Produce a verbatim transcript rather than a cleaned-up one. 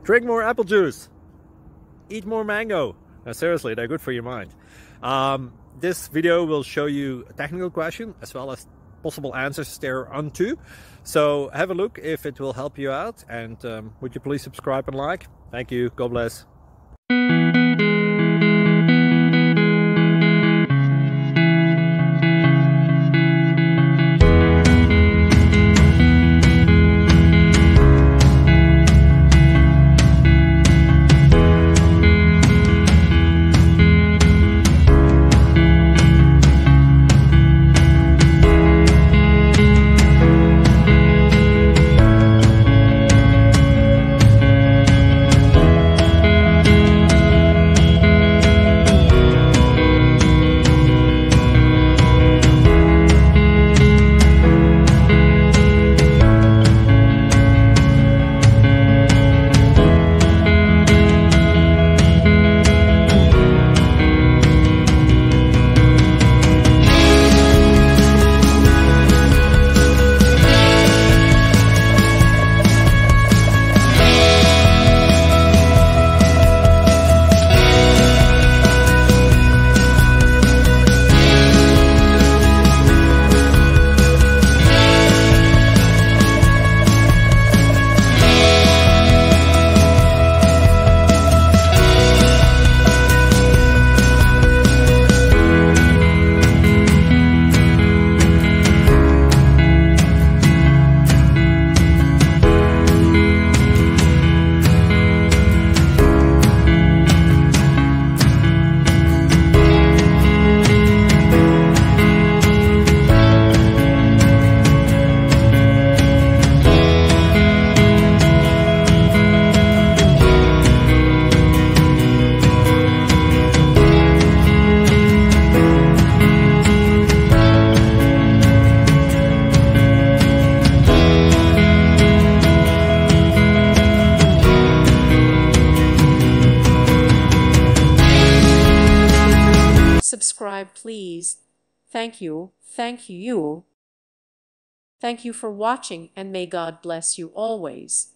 Drink more apple juice. Eat more mango. Now, seriously, they're good for your mind. Um, this video will show you a technical question as well as possible answers thereunto. So have a look if it will help you out, and um, would you please subscribe and like? Thank you. God bless. Subscribe, please. Thank you, thank you. Thank you for watching, and may God bless you always.